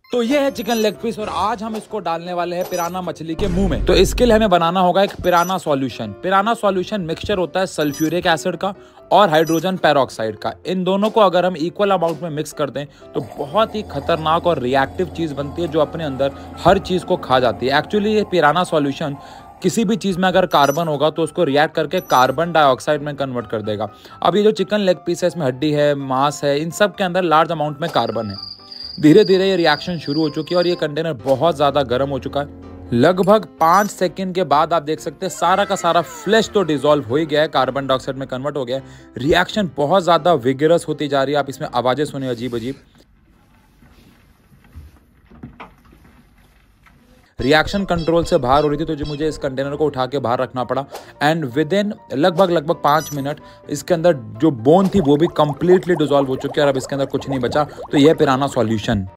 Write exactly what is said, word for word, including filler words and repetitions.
तो ये है चिकन लेग पीस और आज हम इसको डालने वाले हैं पिराना मछली के मुंह में। तो इसके लिए हमें बनाना होगा एक piranha solution. Piranha solution mixture होता है सल्फ्यूरिक एसिड का और हाइड्रोजन पेरोक्साइड का। इन दोनों को अगर हम इक्वल अमाउंट में मिक्स कर दें तो बहुत ही खतरनाक और रिएक्टिव चीज बनती है जो अपने अंदर हर चीज को खा जाती है। एक्चुअली ये पिराना सॉल्यूशन किसी भी चीज में अगर कार्बन होगा तो उसको रिएक्ट करके कार्बन डाइऑक्साइड में कन्वर्ट कर देगा। अब ये जो चिकन लेग पीस है इसमें हड्डी है, मांस है, इन सब के अंदर लार्ज अमाउंट में कार्बन है। धीरे धीरे ये रिएक्शन शुरू हो चुकी है और ये कंटेनर बहुत ज़्यादा गर्म हो चुका है। लगभग पाँच सेकंड के बाद आप देख सकते हैं सारा का सारा फ्लेश तो डिसॉल्व हो ही गया है, कार्बन डाइऑक्साइड में कन्वर्ट हो गया है। रिएक्शन बहुत ज़्यादा विगरस होती जा रही है। आप इसमें आवाज़ें सुने अजीब अजीब। रिएक्शन कंट्रोल से बाहर हो रही थी तो जो मुझे इस कंटेनर को उठा के बाहर रखना पड़ा एंड विद इन लगभग लगभग पाँच मिनट इसके अंदर जो बोन थी वो भी कंप्लीटली डिसॉल्व हो चुकी है और अब इसके अंदर कुछ नहीं बचा। तो यह पिराना सॉल्यूशन।